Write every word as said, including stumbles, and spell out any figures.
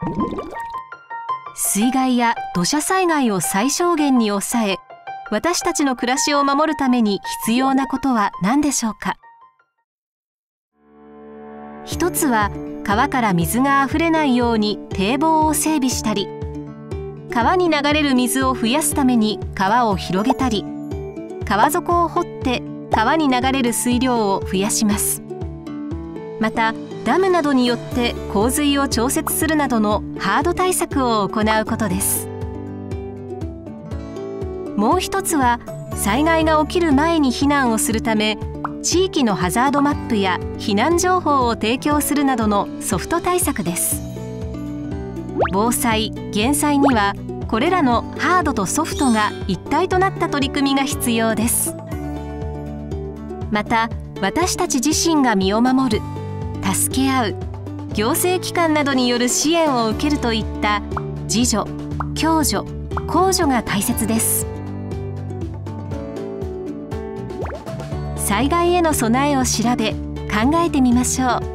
水害や土砂災害を最小限に抑え、私たちの暮らしを守るために必要なことは何でしょうか。一つは、川から水があふれないように堤防を整備したり、川に流れる水を増やすために川を広げたり、川底を掘って川に流れる水量を増やします。また、ダムなどによって洪水を調節するなどのハード対策を行うことです。もう一つは、災害が起きる前に避難をするため、地域のハザードマップや避難情報を提供するなどのソフト対策です。防災・減災には、これらのハードとソフトが一体となった取り組みが必要です。また、私たち自身が身を守る、助け合う、行政機関などによる支援を受けるといった自助、共助、公助が大切です。災害への備えを調べ、考えてみましょう。